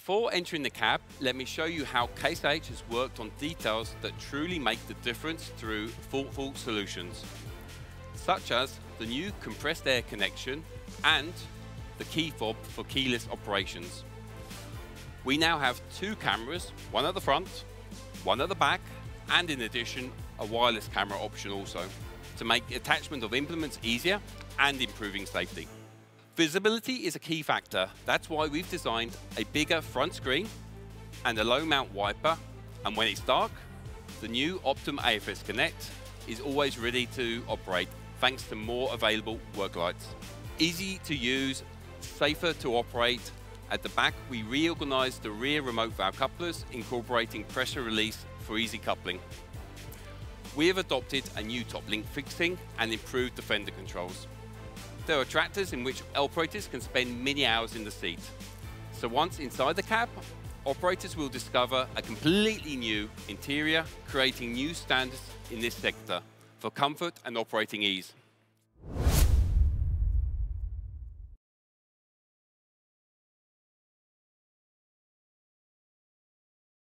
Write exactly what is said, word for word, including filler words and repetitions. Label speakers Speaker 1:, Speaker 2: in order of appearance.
Speaker 1: Before entering the cab, let me show you how Case H has worked on details that truly make the difference through thoughtful solutions, such as the new compressed air connection and the key fob for keyless operations. We now have two cameras, one at the front, one at the back, and in addition, a wireless camera option also, to make attachment of implements easier and improving safety. Visibility is a key factor. That's why we've designed a bigger front screen and a low mount wiper. And when it's dark, the new Optum A F S Connect is always ready to operate thanks to more available work lights. Easy to use, safer to operate. At the back, we reorganized the rear remote valve couplers, incorporating pressure release for easy coupling. We have adopted a new top link fixing and improved the fender controls. There are tractors in which operators can spend many hours in the seat. So once inside the cab, operators will discover a completely new interior, creating new standards in this sector for comfort and operating ease.